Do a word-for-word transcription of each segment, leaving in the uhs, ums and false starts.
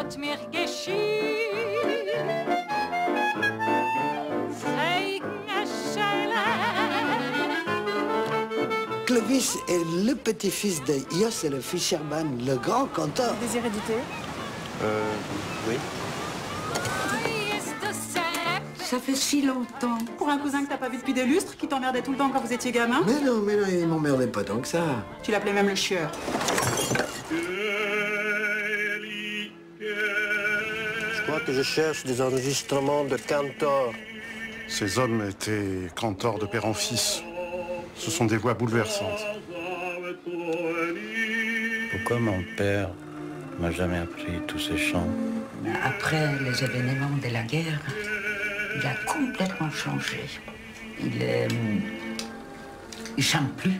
Clovis est le petit-fils de Jos Fischerman, le grand canteur. Des hérédités? Euh, oui. Ça fait si longtemps. Pour un cousin que t'as pas vu depuis des lustres, qui t'emmerdait tout le temps quand vous étiez gamin? Mais non, mais non, il m'emmerdait pas tant que ça. Tu l'appelais même le chieur. Je crois que je cherche des enregistrements de cantors. Ces hommes étaient cantors de père en fils. Ce sont des voix bouleversantes. Pourquoi mon père m'a jamais appris tous ces chants? Après les événements de la guerre, il a complètement changé. Il est... il chante plus.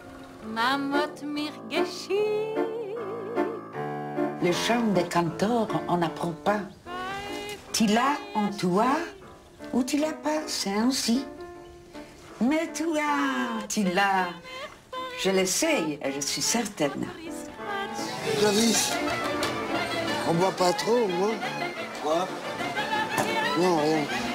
Le chant des cantors, on n'apprend pas. Tu l'as en toi ou tu l'as pas, c'est ainsi. Mais toi, tu l'as. Je l'essaye et je suis certaine. Clovis, on boit pas trop, moi. Quoi? Non, rien.